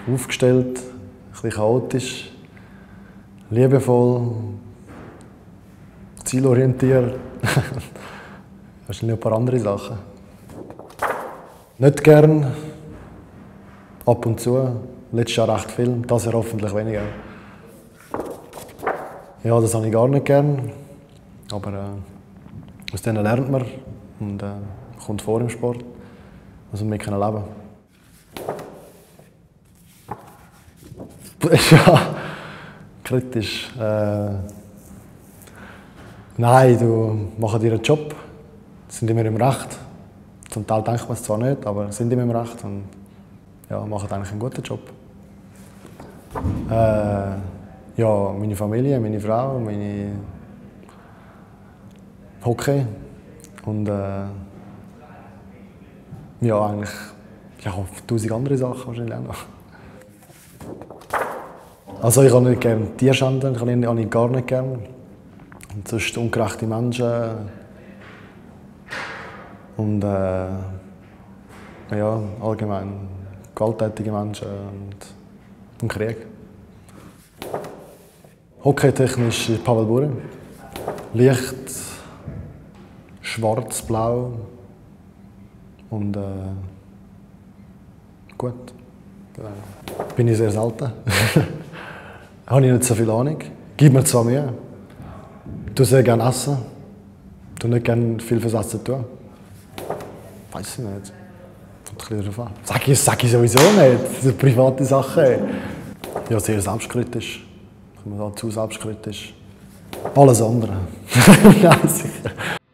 aufgestellt, ein bisschen chaotisch, liebevoll, zielorientiert. Wahrscheinlich ein paar andere Sachen. Nicht gern, ab und zu. Letztes Jahr recht viel, das Jahr hoffentlich weniger. Ja, das habe ich gar nicht gern. Aber aus denen lernt man und kommt vor im Sport. Also wir können leben. Ja, kritisch. Nein, du machst ihren Job, sind immer im Recht. Zum Teil denkt man es zwar nicht, aber sind immer im Recht und ja, machen eigentlich einen guten Job. Ja, meine Familie, meine Frau, meine Hockey und ja, eigentlich ja, 1000 andere Sachen wahrscheinlich auch noch. Also ich habe nicht gerne Tierschänden, ich habe ich gar nicht gerne. Und sonst ungerechte Menschen und ja, allgemein gewalttätige Menschen und Krieg. Hockeytechnisch ist Pavel Bure. Licht, schwarz-blau und gut. Bin ich sehr selten. Habe ich nicht so viel Ahnung. Gib mir zwar Mühe. Ich tue sehr gerne essen. Ich tue nicht gerne viel fürs Essen tun. Weiß ich nicht. Kommt ein bisschen darauf an. Sag ich sowieso nicht. Das sind private Sachen. Ja, sehr selbstkritisch. Ich bin da zu selbstkritisch. Alles andere. Nein, sicher.